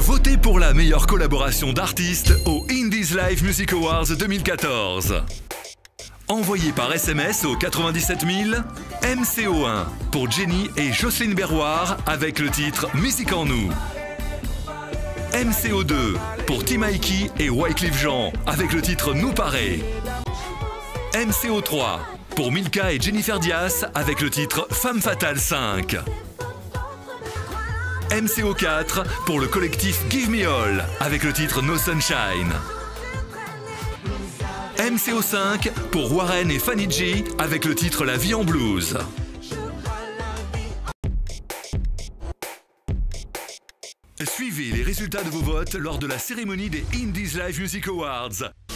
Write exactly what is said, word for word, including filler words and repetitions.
Votez pour la meilleure collaboration d'artistes aux Indies Live Music Awards deux mille quatorze. Envoyez par S M S au quatre-vingt-dix-sept mille M C O un pour Jenny et Jocelyne Berroir avec le titre Musique en nous. M C O deux pour Tim Aiki et Wyclef Jean avec le titre Nous paraît. M C O trois pour Milka et Jennifer Diaz avec le titre Femme Fatale cinq. M C O quatre pour le collectif Give Me All avec le titre No Sunshine. M C O cinq pour Warren et Fanny G avec le titre La vie en blues. Suivez les résultats de vos votes lors de la cérémonie des Indies Live Music Awards.